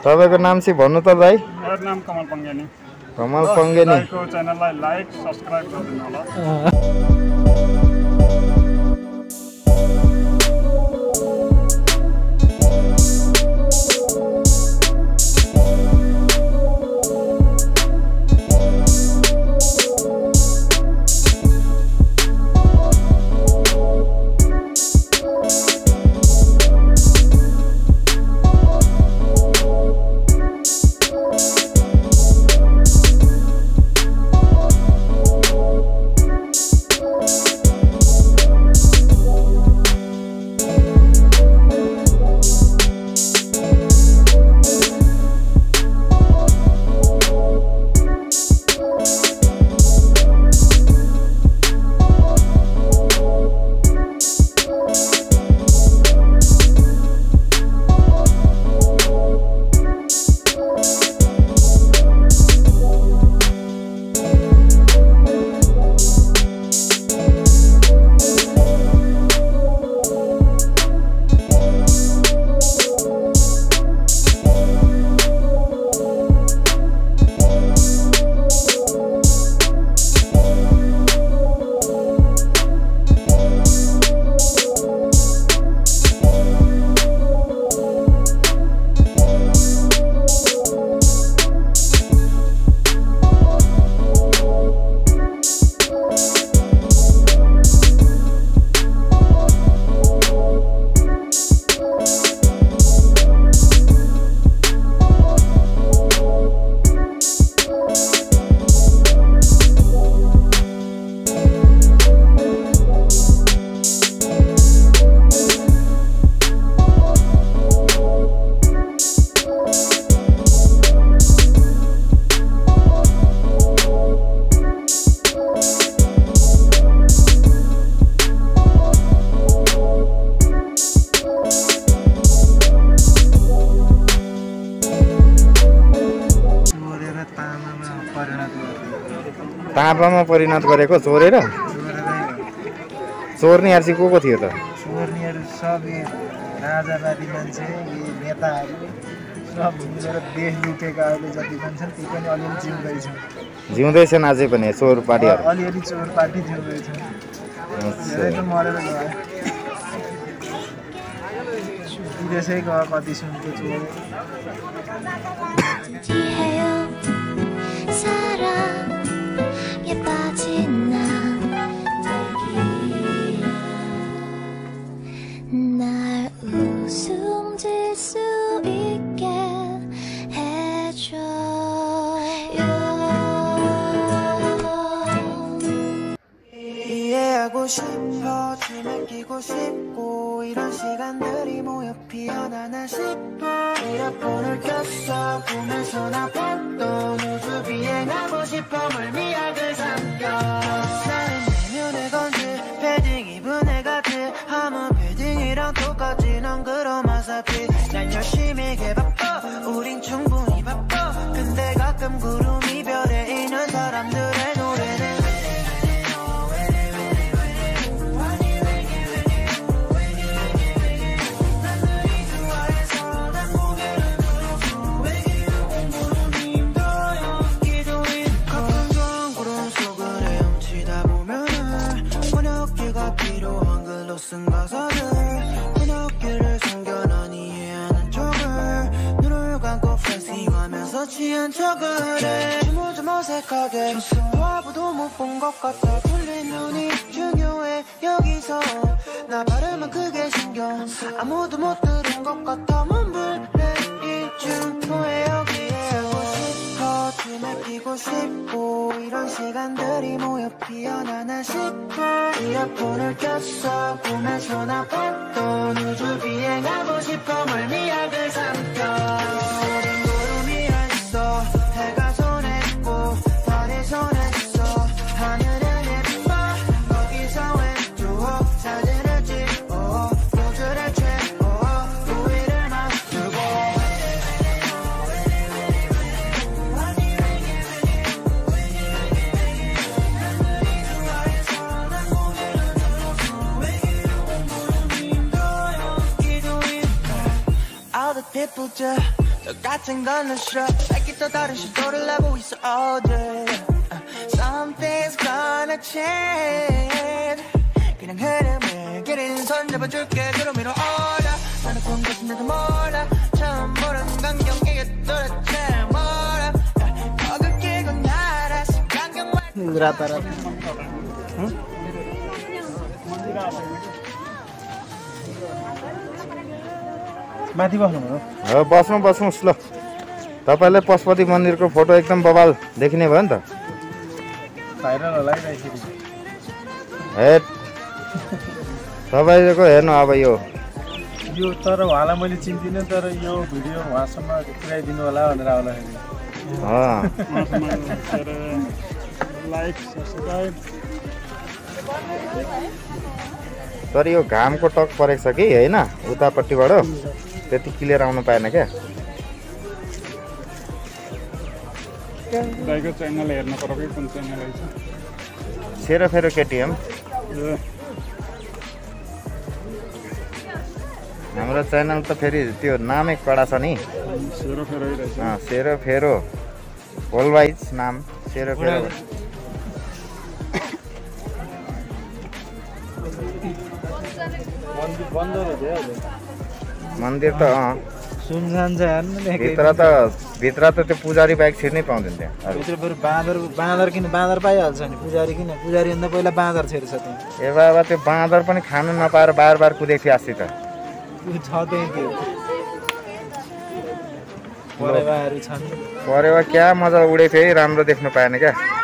तपाईको नाम चाहिँ भन्नु त भाइ? मेरो नाम कमल पंगेनी। कमल पंगेनी को च्यानललाई लाइक सब्स्क्राइब गरिदिनु होला। ताँबामा परिणत गरेको चोरेर? चोर्नेहरू चाहिँ को थियो त? चोर्नेहरू सब राजावादी मान्छे, नेताहरू सब मिलेर देश लुटेका अहिले जति पनि छन् ती पनि अलिअलि जिउँदैछन्। जिउँदैछन् अझै पनि चोर पार्टीहरू? अलिअलि चोर पार्टी जिउँदैछन्। धेरै त मरेर गयो। विदेशै गयो कति सुनको चोर। 싶어 지내끼고 싶고 이런 시간들이 모여 피어나나 싶어 이어폰을 꼈어 보면서 나 봤던 우주 비행하고 싶어 멀미약을 삼켜 나는 내면의 건지 패딩 입은 애 같아 아무 패딩이랑 똑같지 넌 그럼 어차피 난 열심히 개바빠 우린 충분히 바빠 근데 가끔 구름 이별에 있는 사람들의 노래는 쓴 가사들 번역기를 숨겨놔 이해하는 척을 눈을 감고 팬싱하면서 취한 척을 해 좀 어색하게 도와봐도 못 본 것 같아 풀린 눈이 중요해 여기서 나 발음은 크게 신경 아무도 못 들은 것 같아 몸불레일 중토에 여기에 살고 싶어 춤을 피고 싶고 이런 시간들이 모여 피어나나 싶어 이어폰을 꼈어 보면서 나 봤던 우주 비행하고 싶어 멀미약을 삼켜 우린 구름이 있어 해가 손했고 달이 손했어 하늘은 예뻐 거기서 왼쪽 사진을 찍어 포즈를 취고 우위를 맞추고 All the people just 똑같은 건 not sure like 또 다른 시도를 하고 있어 all day Something's gonna change 그냥 흐름을 길은 손 잡아줄게 뒤로 밀어 올라 나는 본 것인데도 몰라 처음 보는 광경 이게 도대체 뭐라 벽을 끼고 날아 시간경만 रातारात माथि बस्नु हो बस्नुहोस् ल तपाईँले पशुपति मन्दिरको फोटो एकदम बवाल देखिने भयो नि त भाइरल होला है यसरी हे तपाईँको हेर्नु अब यो तर उहाँलाई मैले चिन्दिनँ तर यो भिडियो उहाँसम्म पुर्याइदिनु होला भनेर आउँदाखेरि लाइक सब्सक्राइब तर यो घामको टक परेको छ कि होइन उतापट्टिबाट त्यति क्लियर आउनु पाएन क्या दाइको च्यानल हेर्न पर्यो कि कुन च्यानल रहेछ सेरोफेरो केटिएम हाम्रो च्यानल त फेरि त्यो नामै कडा छ नि सेरोफेरो रहेछ सेरोफेरो होलवाइज नाम सेरोफेरो मन्दिर त सुनसान छ भित्र त त्यो पुजारी बाइक छिर्नै पाउँदैन त्यहाँ भित्र बरु बाँदर किन बाँदर पाइहाल्छ नि पुजारी भन्दा पहिला बाँदर छिर्छ त्यहाँ ए बाबा त्यो बाँदर पनि खानु नपाएर बार कुदेको थियो अस्ति त छ त्यही त्यो परेवाहरू छन् परेवा क्या मजा उडेको थियो है राम्रो देख्नु पाएन क्या